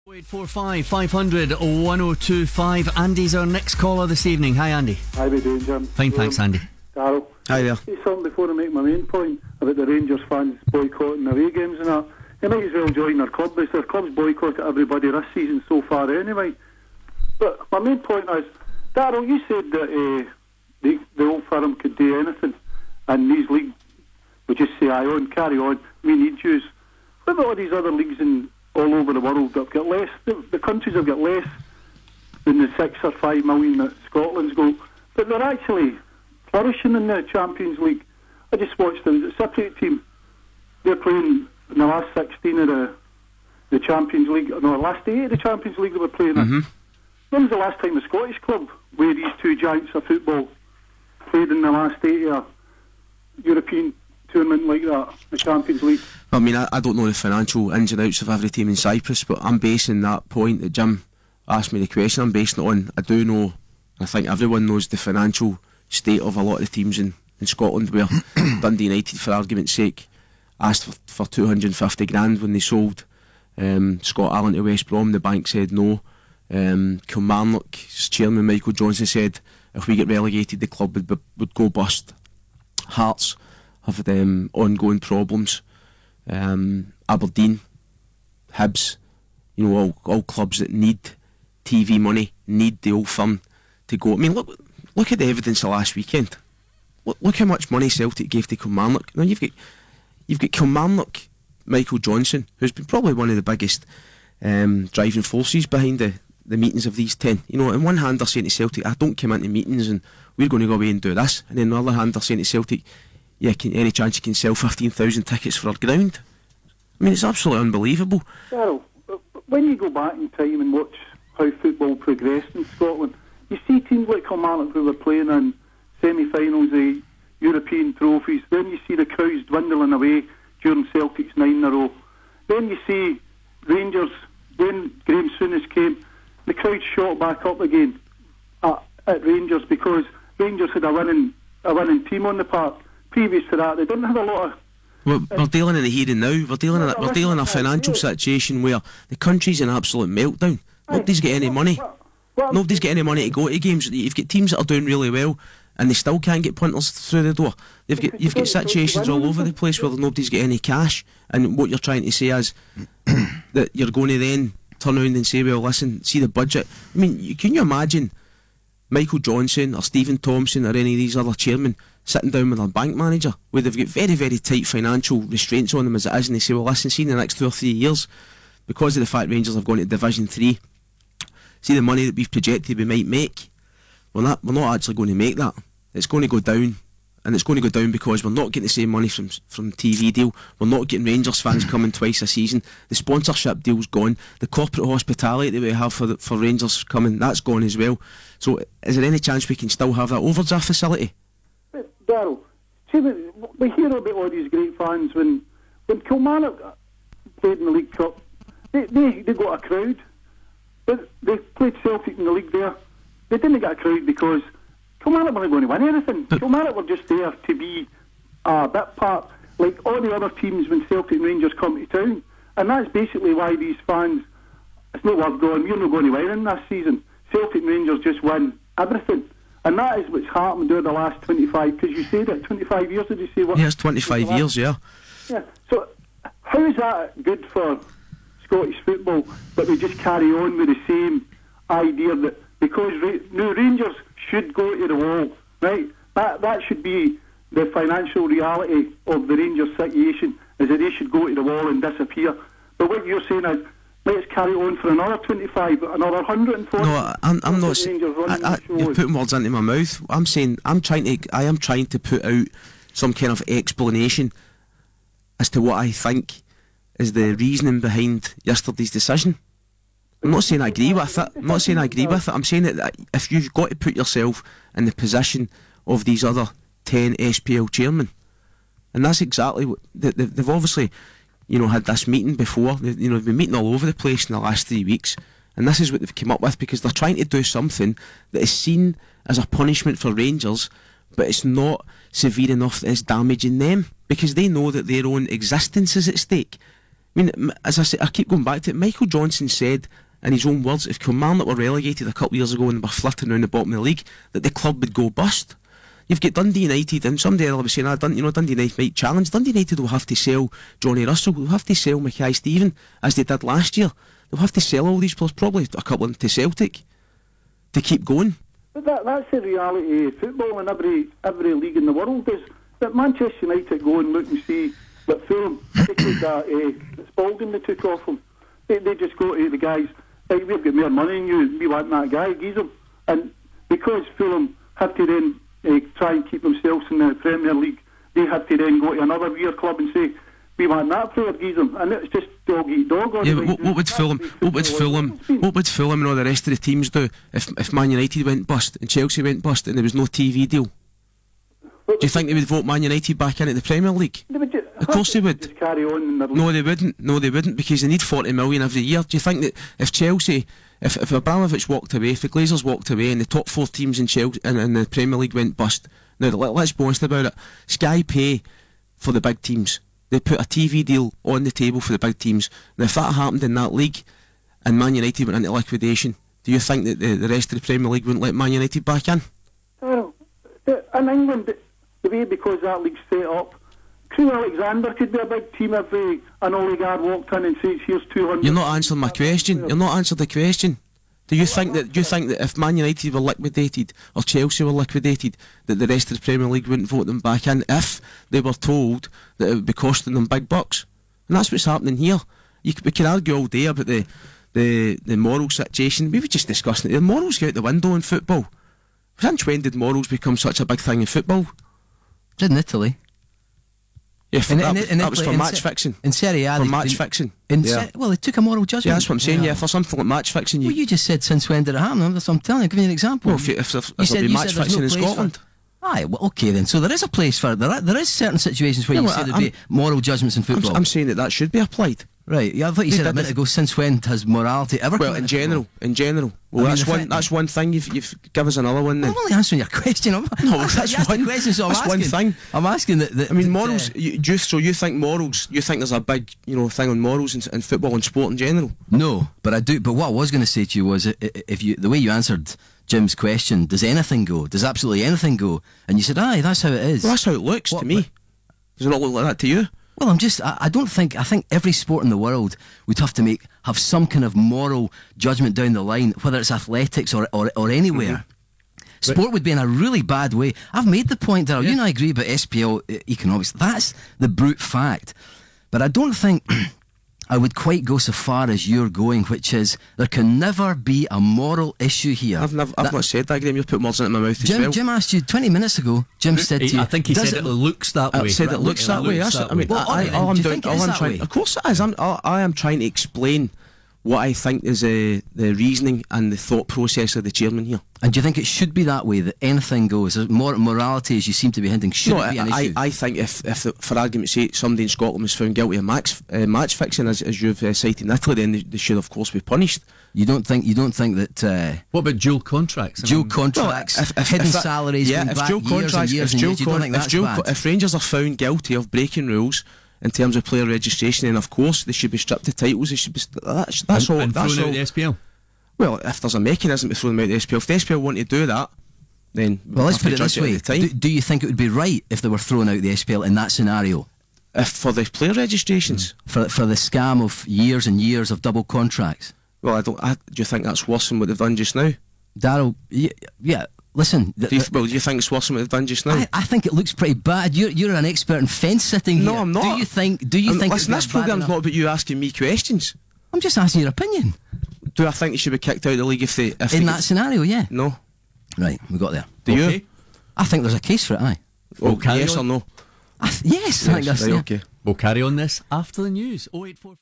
0845 500 1025. Andy's our next caller this evening. Hi, Andy. How are we doing, Jim? Fine, thanks, Andy. Carol. Hi there. Say something before I make my main point about the Rangers fans boycotting away games and that. They might as well join their club, because their club's boycotted everybody this season so far anyway. But my main point is, Darryl, you said that the old firm could do anything, and these leagues would just say, aye on, carry on, we need yous. What about all these other leagues all over the world that have got less? The countries have got less than the 6 or 5 million that Scotland's got, but they're actually flourishing in the Champions League. I just watched the Cypriot team. They're playing in the last 16 of the Champions League, no, the last 8 of the Champions League they were playing in. When was the last time a Scottish club, where these two giants of football played in the last 8 of a European tournament like that, the Champions League? I mean, I don't know the financial ins and outs of every team in Cyprus, but I'm basing that point that Jim asked me the question, I'm basing it on, I do know, I think everyone knows the financial state of a lot of the teams in Scotland, where Dundee United, for argument's sake, asked for 250 grand when they sold Scott Allen to West Brom. The bank said no. Kilmarnock's chairman Michael Johnson said if we get relegated the club would go bust. Hearts have had ongoing problems. Aberdeen, Hibs, you know, all clubs that need TV money, need the old firm to go. I mean, look at the evidence of last weekend. Look how much money Celtic gave to Kilmarnock. Now you've got Kilmarnock, Michael Johnson, who's been probably one of the biggest driving forces behind the meetings of these 10. You know, on one hand they're saying to Celtic, I don't come into meetings and we're going to go away and do this, and then on the other hand they're saying to Celtic, yeah, any chance you can sell 15,000 tickets for our ground? I mean, it's absolutely unbelievable. Well, when you go back in time and watch how football progressed in Scotland, you see teams like Kilmarnock who were playing in semi-finals of European trophies, then you see the crowds dwindling away during Celtic's 9 in a row. Then you see Rangers, when Graham Souness came, the crowd shot back up again at Rangers, because Rangers had a winning team on the park. Previous to that, they didn't have a lot of... We're dealing in the here and now. We're dealing in a financial situation where the country's in absolute meltdown. Nobody's got any money. Nobody's got any money to go to games. You've got teams that are doing really well and they still can't get punters through the door. You've got situations all over the place where nobody's got any cash, and what you're trying to say is that you're going to then turn around and say, well, listen, see the budget. I mean, can you imagine Michael Johnson or Stephen Thompson or any of these other chairmen sitting down with their bank manager where they've got very, very tight financial restraints on them as it is, and they say, well, listen, see in the next 2 or 3 years, because of the fact Rangers have gone to Division 3, see the money that we've projected we might make, we're not actually going to make that. It's going to go down, and it's going to go down because we're not getting the same money from TV deal. We're not getting Rangers fans coming twice a season. The sponsorship deal's gone. The corporate hospitality that we have for Rangers coming, that's gone as well. So is there any chance we can still have that overdraft facility? Darryl, see, we hear about all these great fans. When Kilmarnock played in the League Cup, they got a crowd. But they played Celtic in the league there. They didn't get a crowd because Kilmarnock weren't going to win anything. Kilmarnock were just there to be a bit part, like all the other teams when Celtic and Rangers come to town. And that's basically why these fans, it's not worth going, we're not going to win in this season. Celtic and Rangers just win everything. And that is what's happened over the last 25, because you said it, 25 years, did you say? What? Yeah, it's 25 years, yeah. Yeah, so how is that good for Scottish football that we just carry on with the same idea that because Rangers should go to the wall, right? That should be the financial reality of the Rangers situation, is that they should go to the wall and disappear. But what you're saying is, let's carry on for another 25, another 140. No, I'm not saying. You're putting words into my mouth. I'm saying I am trying to put out some kind of explanation as to what I think is the reasoning behind yesterday's decision. I'm not saying I agree with it. I'm not saying I agree with it. I'm saying that if you've got to put yourself in the position of these other 10 SPL chairmen, and that's exactly what they've obviously, you know, had this meeting before. They've been meeting all over the place in the last 3 weeks, and this is what they've come up with, because they're trying to do something that is seen as a punishment for Rangers, but it's not severe enough that it's damaging them, because they know that their own existence is at stake. I mean, as I say, I keep going back to it. Michael Johnson said, in his own words, if Kilmarnock were relegated a couple of years ago and were flirting around the bottom of the league, that the club would go bust. You've got Dundee United, and somebody else was saying, Dundee United might challenge. Dundee United will have to sell Johnny Russell, they'll have to sell Mackay Stephen, as they did last year. They'll have to sell all these players, probably a couple of them to Celtic, to keep going. But that's the reality of football in every league in the world. Is that Manchester United go and look and see that Fulham, they took that Spalding they took off them. They just go to the guys, hey, we've got more money than you, we want that guy, geez them. And because Fulham had to then try and keep themselves in the Premier League, they had to then go to another weird club and say, we want that player, geez them. And it's just dog eat dog. Yeah, but what would Fulham and all the rest of the teams do if Man United went bust and Chelsea went bust and there was no TV deal? Do you think they would vote Man United back into the Premier League? Of course they would. Just carry on in their league. No, they wouldn't, because they need 40 million every year. Do you think that if Chelsea, if Abramovich walked away, if the Glazers walked away, and the top 4 teams in Chelsea in the Premier League went bust? Now let's be honest about it. Sky pay for the big teams. They put a TV deal on the table for the big teams. Now, if that happened in that league, and Man United went into liquidation, do you think that the rest of the Premier League wouldn't let Man United back in? Well, in England, the way, because that league's set up, Crewe Alexander could be a big team if an oligarch walked in and says, here's 200... You're not answering my question. You're not answering the question. Do you think that if Man United were liquidated or Chelsea were liquidated, that the rest of the Premier League wouldn't vote them back in if they were told that it would be costing them big bucks? And that's what's happening here. We can argue all day about the moral situation. We were just discussing it. The morals go out the window in football. Since when did morals become such a big thing in football? Did in Italy. Yeah, that was for match fixing. In Serie A, for match fixing. Well, they took a moral judgment. Yeah, that's what I'm saying. Yeah, for something like match fixing. Well, you just said, since when did it happen? That's what I'm telling you. Give me an example. Well, if there'll be match fixing in Scotland. Aye, well, okay then. So there is a place for it. There is certain situations where you say there'd be moral judgments in football. I'm saying that should be applied. Right, yeah, I thought you said a minute ago, since when has morality ever come in general. Well, that's one thing. You've give us another one then. I'm only answering your question. That's one question, so that's one thing. I'm asking that. I mean, morals. So you think morals? You think there's a big, thing on morals in football and sport in general? No, but I do. But what I was going to say to you was, the way you answered Jim's question, does anything go? Does absolutely anything go? And you said, aye, that's how it is. Well, that's how it looks to me. Does it not look like that to you? Well, I think every sport in the world would have to have some kind of moral judgment down the line, whether it's athletics or anywhere. Mm-hmm. Sport would be in a really bad way. I've made the point, Darryl, you and I agree about SPL economics. That's the brute fact. But I don't think I would quite go so far as you're going, which is there can never be a moral issue here. I've not said that, Graham. You're putting words into my mouth as well. Jim asked you 20 minutes ago. Jim said to you, I think he said it looks that way. I said it looks that way. Of course it is. I am trying to explain what I think is the reasoning and the thought process of the chairman here. And do you think it should be that way, that anything goes? Morality, as you seem to be hinting, shouldn't be an issue? I think if for argument's sake, somebody in Scotland was found guilty of match fixing, as you've cited in Italy, then they should of course be punished. You don't think that? What about dual contracts? Dual contracts, hidden salaries. Yeah, if dual contracts, if Rangers are found guilty of breaking rules in terms of player registration, then of course they should be stripped of titles. They should be. That's all. And that's thrown all. Out the SPL. Well, if there's a mechanism to throw them out the SPL, if the SPL want to do that, then well, let's put it this way: do you think it would be right if they were thrown out the SPL in that scenario? If for the player registrations, for the scam of years and years of double contracts. Well, do you think that's worse than what they've done just now, Darryl? Yeah. Listen. Do you think it's worse than what they've done just now? I think it looks pretty bad. You're an expert in fence sitting here. No, I'm not. Do you think? Listen, this programme's not about you asking me questions. I'm just asking your opinion. Do I think they should be kicked out of the league if they in that scenario? Yeah. No. Right, we got there. Do you? I think there's a case for it. Aye. Yes or no? Yes, I think that's right, okay. We'll carry on this after the news. 084